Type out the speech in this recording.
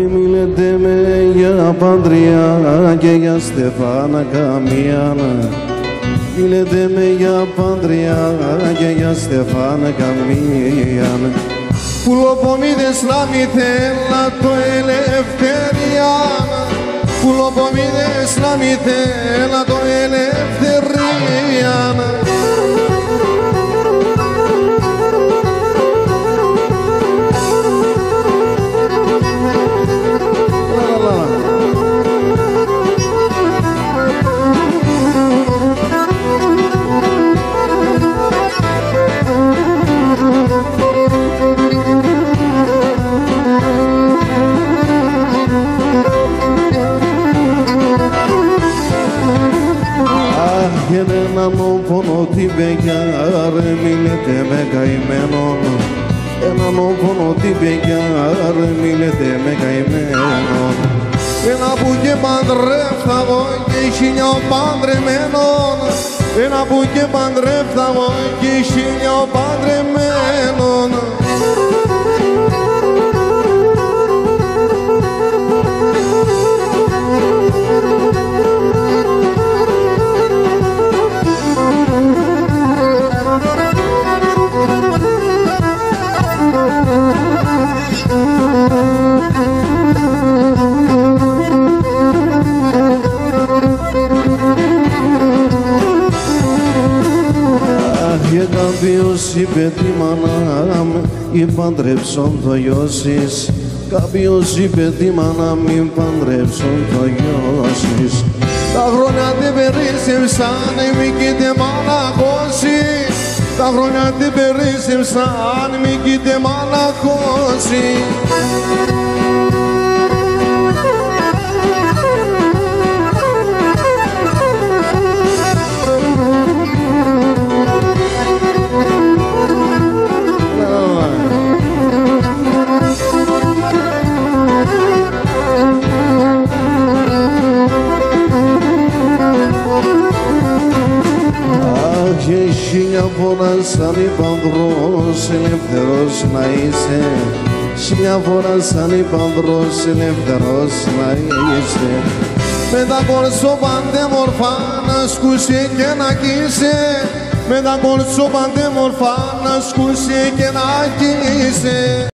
μιλέτε με για Παντριά και για Στεφάνα Καμιάνα. Μιλέτε με για Παντριά και για Στεφάνα Καμιάνα. Πουλοπομίδες να μη θέλα το ελευθεριάνα. Πουλοπομίδες να μη θέλα το ελευθεριάνα. Έναν όφωνο την παιγιά, ρε μιλέτε με καημένον. Έναν όφωνο την παιγιά, ρε μιλέτε με καημένον. Ένα που και παντρεύτα εγώ και χίλιο παντρεμένον. Ένα που και παντρεύτα εγώ και χίλιο παντρεμένον. Και κάποιος είπε τη μάνα μην παντρεύσουν το γιώσεις. Κάποιος είπε τη μάνα μην παντρεύσουν το γιώσεις. Τα χρόνια την περίσσευσαν μη κοίτε μαλακώσει. Τα χρόνια την περίσσευσαν μη κοίτε μαλακώσει. Και χίλια φορά σαν υπανδρός ελεύθερος να είσαι. Χίλια φορά σαν υπανδρός ελεύθερος να είσαι. Με τα κορσό παντέμορφα να σκούσει και να κοίσε. Με τα κορσό παντέμορφα να σκούσει και να κοίσε.